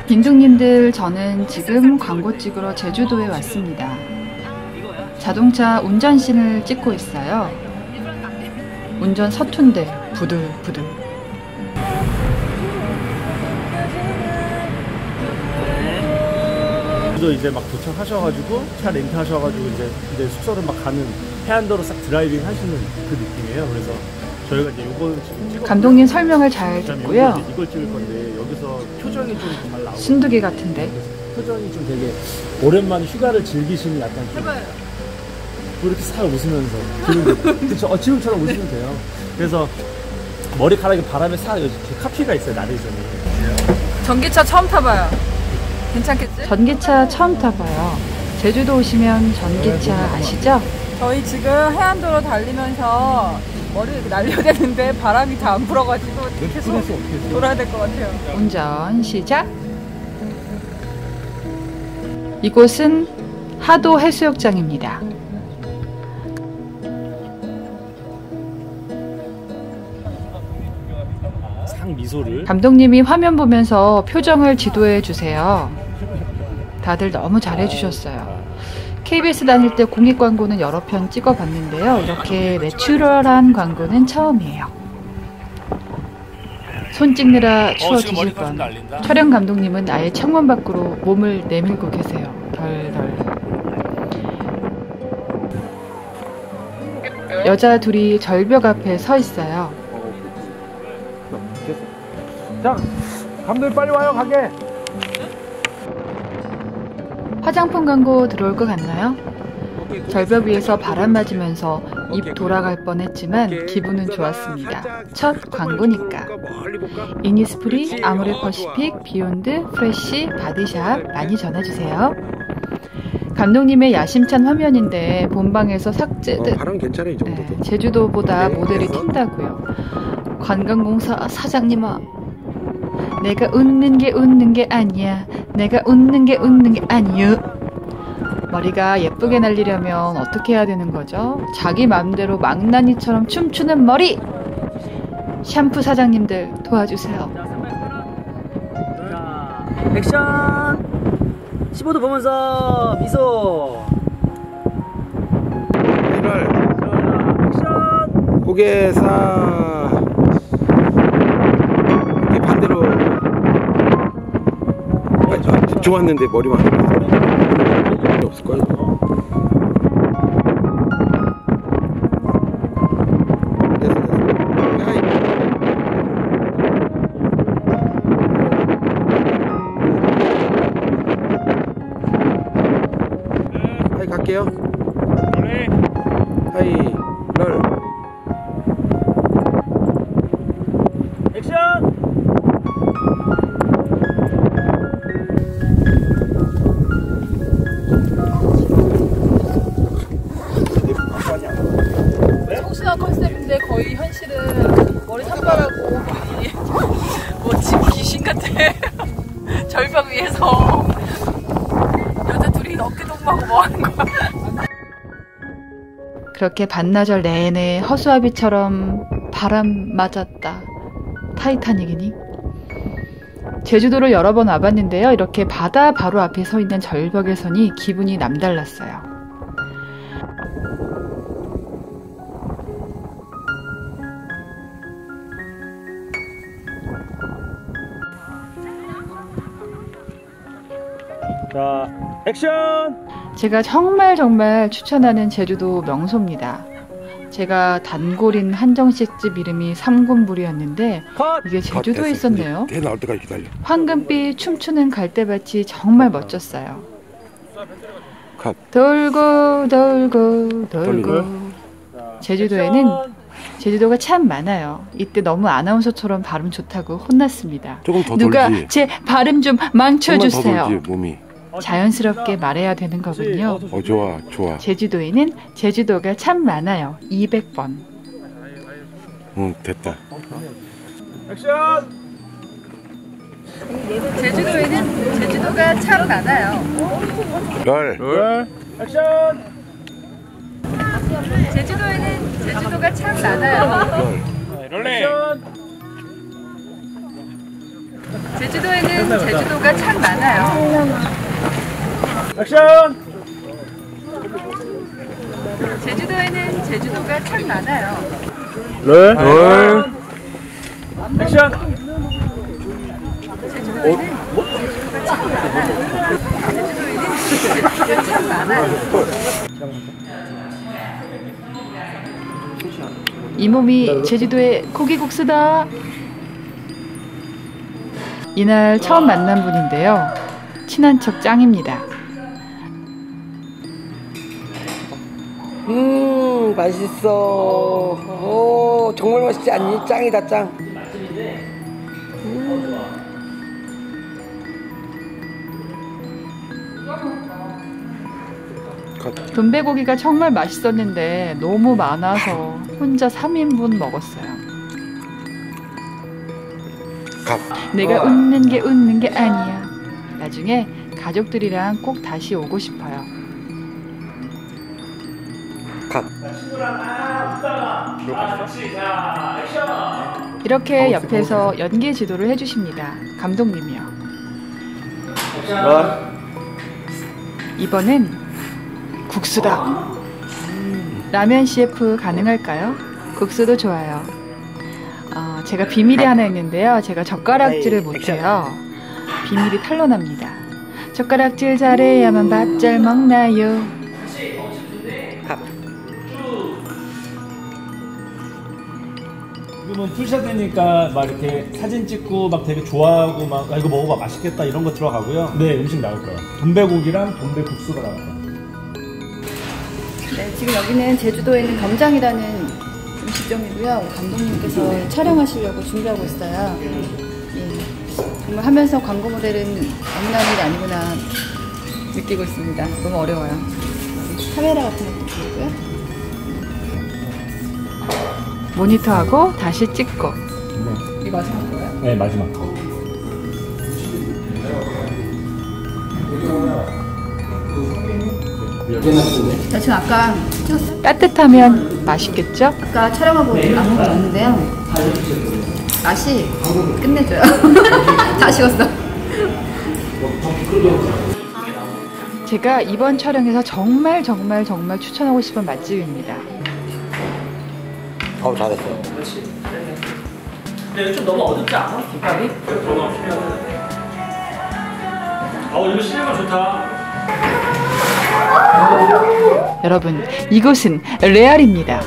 빈둥님들, 저는 지금 광고 찍으러 제주도에 왔습니다. 자동차 운전신을 찍고 있어요. 운전 서툰데 부들부들. 이제 막 도착하셔가지고 차 렌트하셔가지고 이제 숙소로 막 가는 해안도로 싹 드라이빙 하시는 그 느낌이에요. 그래서 저희가 이제 요거는 지금 찍어. 감독님 설명을 잘 듣고요. 이걸 찍을 건데 여기서 표정이 좀 잘 나오고. 순두기 같은데. 표정이 좀 되게 오랜만에 휴가를 즐기시는 약간 좀. 뭐 이렇게 살 웃으면서. 그렇죠. 지금처럼 웃으면 돼요. 그래서 머리카락에 바람에 싹 이렇게 카피가 있어요, 나레이션이. 전기차 처음 타봐요. 괜찮겠지? 전기차 처음 타봐요. 제주도 오시면 전기차 아시죠? 저희 지금 해안도로 달리면서 머리를 이렇게 날려야 되는데 바람이 다 안 불어가지고 계속 돌아야 될 것 같아요. 운전 시작! 이곳은 하도 해수욕장입니다. 미소를. 감독님이 화면 보면서 표정을 지도해 주세요. 다들 너무 잘해 주셨어요. KBS 다닐 때 공익 광고는 여러 편 찍어봤는데요. 이렇게 내추럴한 광고는 처음이에요. 손 찍느라 추워 뒤질 뻔. 촬영 감독님은 아예 창문 밖으로 몸을 내밀고 계세요. 덜덜. 여자 둘이 절벽 앞에 서 있어요. 자, 감독님 빨리 와요, 가게. 화장품 광고 들어올 것 같나요? 절벽 위에서 바람 맞으면서 입 돌아갈 뻔했지만 기분은 좋았습니다. 첫 광고니까. 이니스프리, 아모레퍼시픽, 비욘드, 프레쉬, 바디샵 많이 전화주세요. 감독님의 야심찬 화면인데 본방에서 삭제된. 바람 괜찮아, 이 정도도. 네, 제주도보다 모델이 튄다고요. 관광공사 사장님아, 내가 웃는 게 아니야. 내가 웃는 게 아니야. 머리가 예쁘게 날리려면 어떻게 해야 되는 거죠? 자기 마음대로 망나니처럼 춤추는 머리! 샴푸 사장님들 도와주세요. 자, 액션! 15도 보면서 미소! 액션! 고개 사 이렇게 반대로. 좋았는데 머리만 없을걸? 하이 갈게요. 하이 널 액션! 청순한 컨셉인데 거의 현실은 머리 산발하고 뭐 지금 귀신 같아. 절벽 위에서 여자 둘이 어깨 동무하고 뭐 하는 거야. 그렇게 반나절 내내 허수아비처럼 바람 맞았다. 타이타닉이니? 제주도를 여러 번 와봤는데요. 이렇게 바다 바로 앞에 서 있는 절벽에 서니 기분이 남달랐어요. 자, 액션! 제가 정말 추천하는 제주도 명소입니다. 제가 단골인 한정식집 이름이 삼군불이었는데 이게 제주도에 있었네요. 대 나올 때까지 기다려. 황금빛 춤추는 갈대밭이 정말 멋졌어요. 컷. 돌고 제주도가 참 많아요. 이때 너무 아나운서처럼 발음 좋다고 혼났습니다. 조금 더 누가 돌지. 제 발음 좀 망쳐주세요. 조금만 더 돌지, 몸이. 자연스럽게 말해야 되는 거군요. 좋아. 제주도에는 제주도가 참 많아요. 200번. 응, 됐다. 액션! 제주도에는 제주도가 참 많아요. 널. 액션! 제주도에는 제주도가 참 많아요. 널. 액션! 제주도에는 제주도가 참 많아요. 액션! 제주도에는 제주도가 참 많아요. 롤. 액션! 제주도에는 참 많아요. 이 몸이 제주도의 고기국수다. 이날 처음 만난 분인데요. 친한 척 짱입니다. 맛있어. 오, 정말 맛있지 않니? 짱이다, 짱. 돈베고기가 정말 맛있었는데 너무 많아서 혼자 3인분 먹었어요. 내가 웃는 게 아니야. 나중에 가족들이랑 꼭 다시 오고 싶어요. 이렇게 옆에서 연기 지도를 해주십니다. 감독님이요. 이번엔 국수다. 라면 CF 가능할까요? 국수도 좋아요. 제가 비밀이 하나 있는데요. 제가 젓가락질을 못해요. 비밀이 탄로납니다. 젓가락질 잘해야만 밥 잘 먹나요? 지금은 풀샷 되니까 막 이렇게 사진 찍고 막 되게 좋아하고 막 이거 먹어봐 맛있겠다 이런 거 들어가고요. 네, 음식 나올 거예요. 돈베고기랑 돈베국수가 나올 거예요. 네, 지금 여기는 제주도에는 덤장이라는 음식점이고요. 감독님께서 촬영하시려고 준비하고 있어요. 예, 정말 하면서 광고 모델은 아무나 하는 게 아니구나 느끼고 있습니다. 너무 어려워요. 카메라 같은 것도 보고요. 모니터하고 다시 찍고. 네. 이게 마지막 거예요? 네, 마지막 거. 지금 아까 찍었어요? 따뜻하면 맛있겠죠? 아까 촬영하고 안 먹었는데요. 맛이 끝내줘요. 다 식었어. 제가 이번 촬영에서 정말 추천하고 싶은 맛집입니다. 잘했어. 근데 좀 너무 어둡지 않아? 김밥이? 이거 실내가 좋다. 여러분, 이곳은 레알입니다.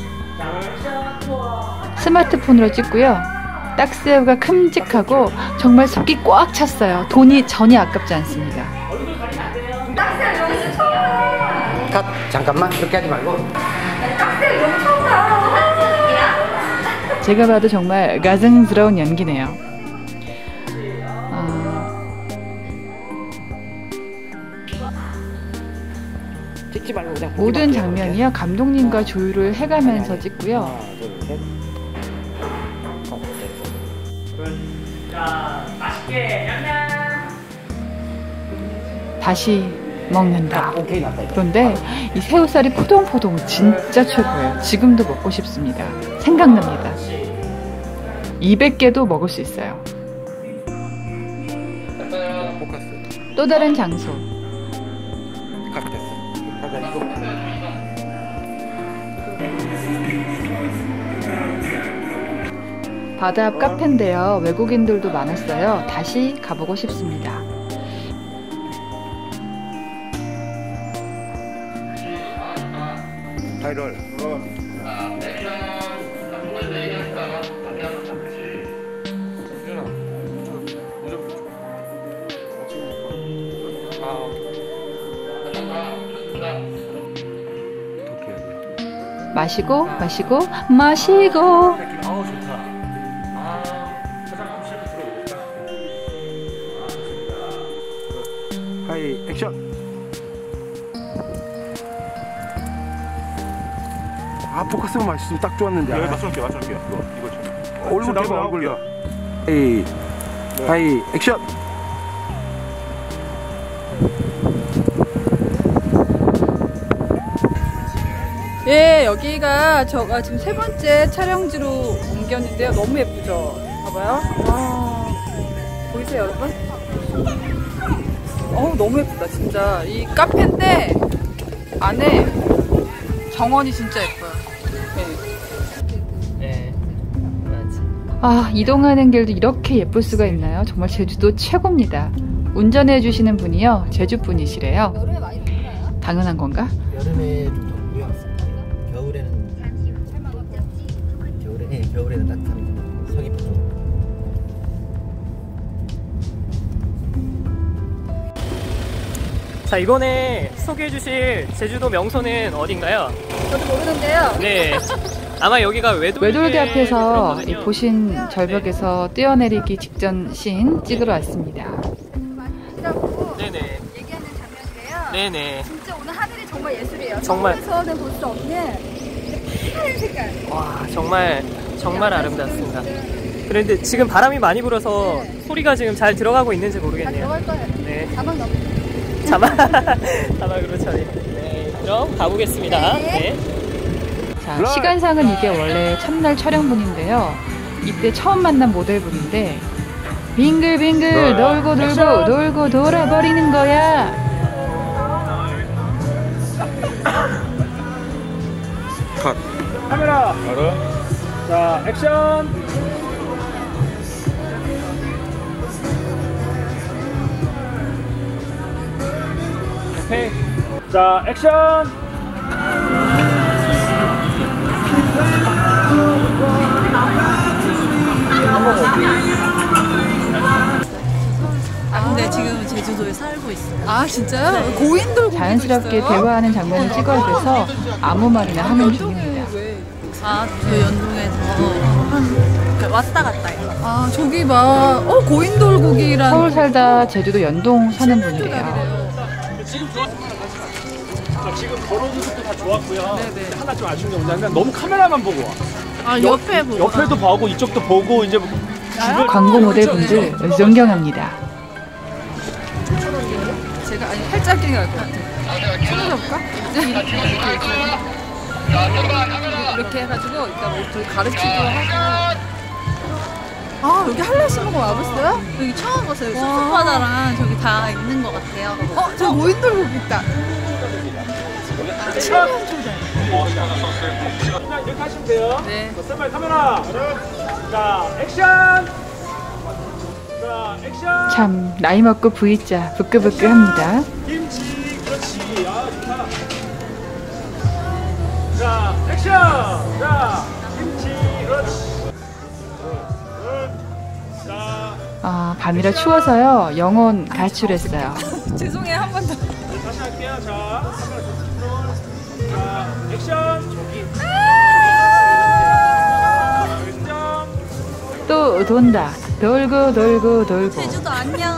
스마트폰으로 찍고요. 딱새우가 큼직하고 정말 속이 꽉 찼어요. 돈이 전혀 아깝지 않습니다. 컷. 잠깐만. 이렇게 하지 말고. 제가 봐도 정말 가증스러운 연기네요. 찍지 말고 그냥 모든 장면이요. 감독님과 조율을 해가면서 찍고요. 하나, 둘, 셋. 자, 맛있게 냠냠. 다시 먹는다. 오케이, 났다. 이거. 그런데 이 새우살이 포동포동 진짜 최고예요. 지금도 먹고 싶습니다. 생각납니다. 200개도 먹을 수 있어요. 또 다른 장소. 바다 앞 카페인데요. 외국인들도 많았어요. 다시 가보고 싶습니다. 타이럴. 마시고 좋다. 화장품 실컷 들어오겠다. 하이 액션. 포커스만 맛있으면 딱 좋았는데. 맞춰볼게요. 이거 얼굴 대봐 얼굴. 에이. 하이 액션. 예, 여기가 제가 지금 3번째 촬영지로 옮겼는데요. 너무 예쁘죠? 봐봐요. 와, 보이세요, 여러분? 어우, 너무 예쁘다, 진짜. 이 카페인데 안에 정원이 진짜 예뻐요. 네. 아, 이동하는 길도 이렇게 예쁠 수가 있나요? 정말 제주도 최고입니다. 운전해 주시는 분이요, 제주 분이시래요. 여름에 많이 덥나요? 당연한 건가? 여름에 좀 덥고요. 겨울에는 따뜻합니다. 서귀포. 자, 이번에 소개해 주실 제주도 명소는 어딘가요? 저도 모르는데요. 네. 아마 여기가 외돌개 앞에서 이 들었거든요. 보신 절벽에서 뛰어내리기 직전 씬 찍으러 왔습니다. 맛있다고 네네. 얘기하는 장면인데요. 네네. 진짜 오늘 하늘이 정말 예술이에요. 정말. 서울에서는 볼 수 없는 파란 색깔. 와, 정말 아름답습니다. 그런데 지금 바람이 많이 불어서 소리가 지금 잘 들어가고 있는지 다 모르겠네요. 들어갈 거예요. 네. 자막 넣어. 자막으로 처리. 네, 그럼 가보겠습니다. 네. 자, 시간상은 이게 원래 첫날 촬영분인데요. 이때 처음 만난 모델분인데 빙글빙글 놀고 돌아버리는 거야. 컷. 카메라. 자, 액션. 오케이. 자, 액션. 근데 지금 제주도에 살고 있어요. 아, 진짜요? 고인돌 고기도 자연스럽게 있어요? 대화하는 장면을 찍어야 돼서 아무 말이나 하는 중입니다. 아, 저 연동에서 왔다 갔다 해요. 아, 저기 막 고인돌 고기랑 서울 살다 제주도 연동 사는 분이래요. 지금 걸어오는 것도 다 좋았고요. 근데 하나 좀 아쉬운 게 뭐냐면 너무 카메라만 보고 와. 아, 옆에 보고. 옆에도 보고 이쪽도 보고 이제 주변 광고 모델분들 존경합니다. 제가 아니 팔짝이 갈 것 같아. 손을 잡을까? 이렇게 해가지고 이따 뭐 저희 가르치기도 하고. 아, 여기 한라시먹어 와봤어요? 여기 처음 봤어요. 숲바다랑 저기 다 있는 것 같아요. 저 고인돌 고기 있다. 그냥 이렇게 하시면 돼요. 네. 자, 스탠바이 카메라. 자, 액션. 자, 액션. 참 나이 먹고 V자 부끄부끄합니다. 김치, 그렇지. 아, 좋다. 자, 액션. 자, 김치, 그렇지. 자, 아, 밤이라 추워서요. 영혼 가출했어요. 죄송해요, 한 번 더. 다시 할게요. 자, 카메라 좀. 자, 액션. 저기. 액션. 또 돈다. 돌고. 제주도 안녕.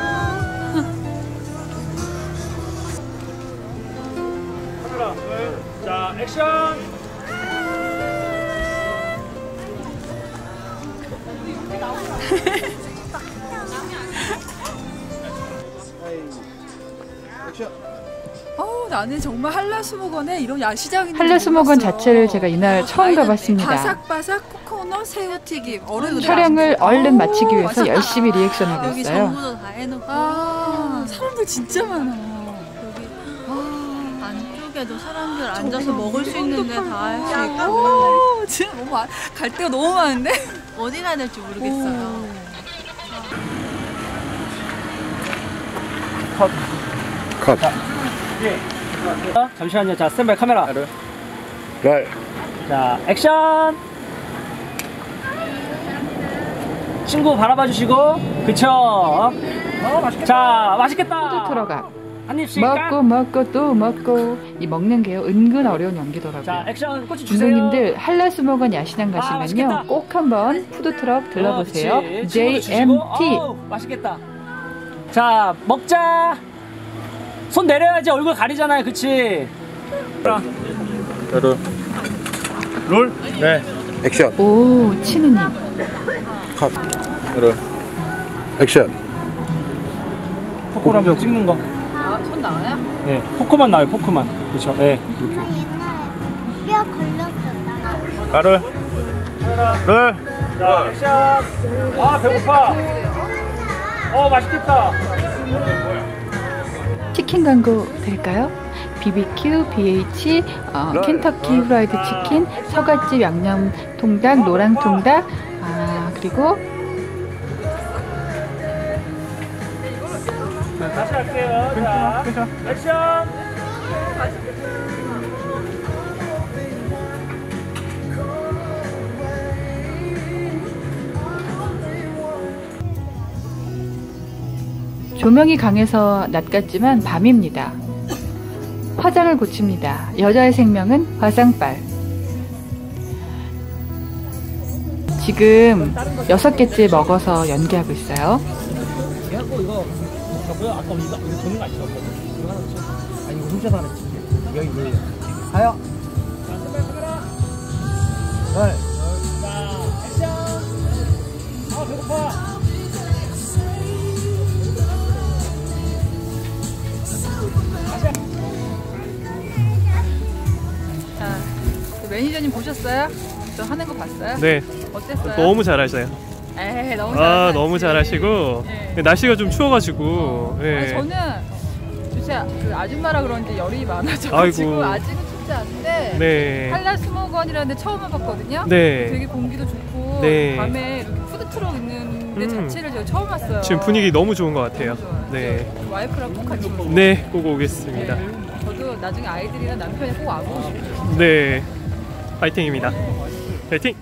카메라. 자, 액션. 나는 정말 한라수목원에 이런 야시장이 한라수목원 자체를 제가 이날 처음 가봤습니다. 바삭바삭 코코넛 새우튀김. 어른들 촬영을 얼른 마치기 위해서 열심히 리액션하고 여기 있어요. 정보도 다 해놓고. 사람들 진짜 많아. 여기 안쪽에도 사람들 앉아서 먹을 수 있는데 다 할 수 있고. 진짜 너무 갈 데가 너무 많은데? 어디 가야 될지 모르겠어요. 컷. 예. 잠시만요. 자, 스탠바이 카메라. 랄. 자, 액션. 친구 바라봐 주시고. 그쵸? 맛있겠다. 자, 맛있겠다. 푸드트럭 앞. 한 입씩. 먹고 또 먹고. 이 먹는 게요 은근 어려운 연기더라고요. 자, 액션 꼬치 주세요. 중독님들 한라수목원 야시장 가시면요 맛있겠다. 꼭 한번 푸드트럭 들러보세요. 그렇지. 친구도 주시고. JMT. 어우, 맛있겠다. 자, 먹자. 손 내려야지 얼굴 가리잖아요. 그치? 롤? 네. 액션. 오 치느님. 컷. 액션. 포크로 한번 찍는 거. 손 나와요? 네. 포크만 나와요. 포크만. 그렇죠. 네. 이렇게. 뼈 걸렸었다. 가를. 자, 액션. 아, 배고파. 맛있겠다. 치킨 광고 될까요? BBQ, BH, 켄터키 후라이드 치킨, 처갓집 양념 통닭, 노랑 통닭, 그리고 다시 할게요. 자, 액션. 조명이 강해서 낮 같지만 밤입니다. 화장을 고칩니다. 여자의 생명은 화장빨. 지금 6개째 먹어서 연기하고 있어요. 이거 저거요? 아까 이거 돈이 많이 줬거든. 이거 하나 줘. 아니 이거 혼자서 하나 줘. 여기 뭐예요? 가요. 자, 선배 카메라. 네. 자, 액션. 배고파. 자, 매니저님 보셨어요? 저 하는 거 봤어요? 네. 어땠어요? 너무 잘하셔요. 에이, 너무 잘하시지. 너무 잘하시고 네. 날씨가 좀 추워가지고. 네. 아니, 저는 진짜 그 아줌마라 그런지 열이 많아져가지고 아이고. 아직은 춥지 않은데 네. 한라 수목원이라는 데 처음 와봤거든요. 네. 되게 공기도 좋고 네. 밤에 이렇게 푸드트럭 있는 데 자체를 제가 처음 왔어요. 지금 분위기 너무 좋은 것 같아요. 너무 좋아요. 네. 와이프랑 꼭 같이 오세요. 네, 꼭 오겠습니다. 네. 저도 나중에 아이들이랑 남편이 꼭 와보고 싶어요. 네. 파이팅입니다. 파이팅!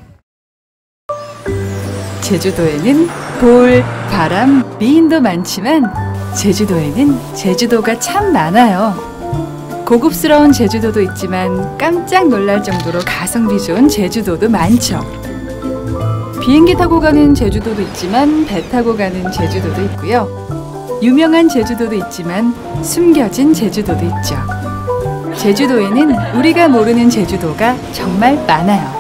제주도에는 돌, 바람, 미인도 많지만 제주도에는 제주도가 참 많아요. 고급스러운 제주도도 있지만 깜짝 놀랄 정도로 가성비 좋은 제주도도 많죠. 비행기 타고 가는 제주도도 있지만 배 타고 가는 제주도도 있고요. 유명한 제주도도 있지만 숨겨진 제주도도 있죠. 제주도에는 우리가 모르는 제주도가 정말 많아요.